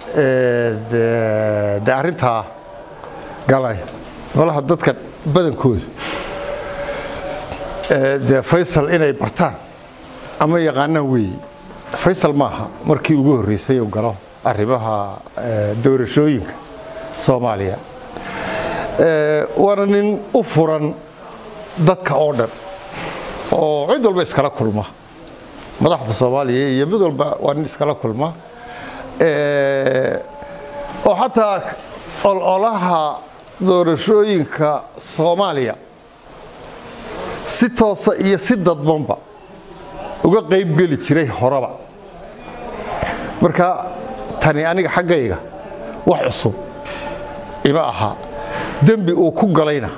de arrintaa galay walaha dadka badankooda de Faysal inay bartaan ama yaqaanaan weey Faysal maaha markii ugu horeysay uu galo arrimaha doorashooyinka Soomaaliya waana nin u furan dadka oo dhan oo cid walba iskala kulma madaxda Soomaaliya iyo mid walba waa nin iskala kulma oo hatta olaha doorashooyinka Soomaaliya si toos iyo si dadbanba uga qayb gali jiray horaba marka tani aniga xaggayga wax cusub ima aha dambi uu ku galayna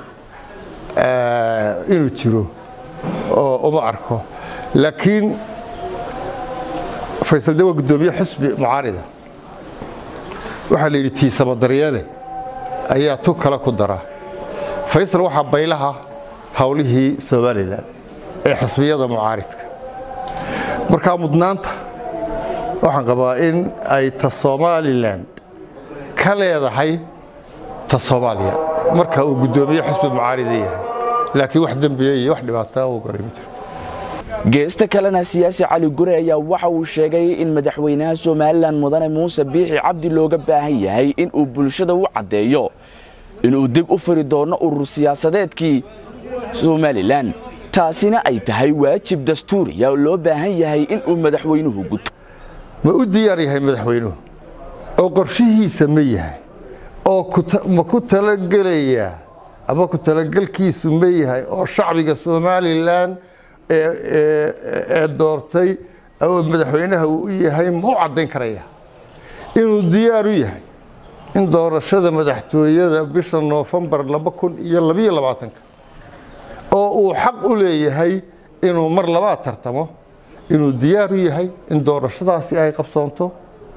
inuu jiro oo uma arko laakiin Faysal dawa gudoomiye xisbi mucaarida waxa la yiri tiisaba daryeele ayaa tu kala ku dara Faysal waxa baylaha hawlihii Soomaaliland ee xisbiyada mucaaridka marka mudnaanta waxaan qabaa in ay ta Soomaaliland ka leedahay ta Soomaaliya marka uu gudoomiye xisbi mucaarida yahay laakiin wax dambiye iyo wax dhibaato oo garay ma jiro geesta kalena siyaasi Cali Gure ayaa waxa uu sheegay in madaxweynaha Soomaaliland Mudane Muuse Biixi Cabdi looga baahan yahay in uu bulshada u cadeeyo in uu dib u furi doono urur siyaasadeedkii Soomaaliland taasina ay tahay waajib dastuuri oo loo baahan yahay in uu madaxweynuhu guto ma u diyaar yahay madaxweynuhu oo qorshihiisa ma yahay oo ma ku talagalaya ama ku talagalkiisu ma yahay oo shacbiga Soomaaliland ee doortay oo madaxweynaha uu yahay ma u cadeyn karaya inuu diyaar u yahay in doorashada madaxtooyada bisha November 2022 oo uu xaq u leeyahay inuu mar labaad tartamo inuu diyaar u yahay in doorashadaasi ay qabsoonto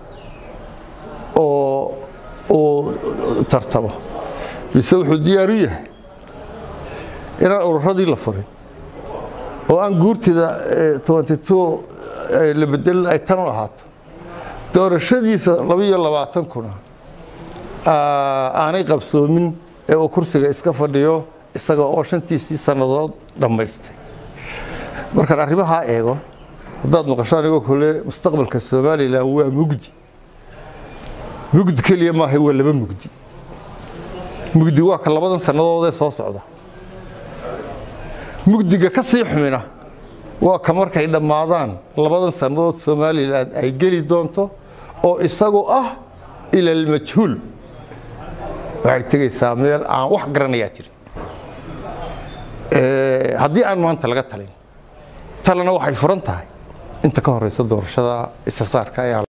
oo tartamo mise wuxuu diyaar u yahay in ururadii la furin oo aan guurtida 22 la bedel ay tan ahaato doorashadiisa 2020 kuna aanay qabsoomin ee uu kursiga iska fadhiyo isaga oo shantiisii sanadood dhameystay marka arrimaha eego dad maqashaan iyagu kale mustaqbalka Soomaaliland waa mugdi kaliya ma ahay waa laba mugdi waa ka labadan sanadood ee soo socda mugdiga ka sii xumina waa ka markay dhamaadaan labadan sanadood Soomaaliland ay gali doonto oo isagu ah ila al-majhuul waxay tagaysaa meel aan wax garanaya jirin haddii aan maanta laga talin talana waxay furan tahay inta ka horeysa doorashada isa saarka